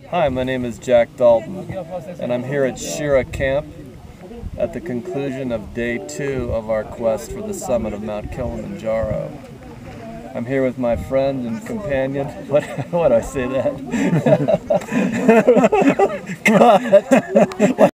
Hi, my name is Jack Daulton, and I'm here at Shira Camp at the conclusion of day 2 of our quest for the summit of Mount Kilimanjaro. I'm here with my friend and companion. What do I say that? God.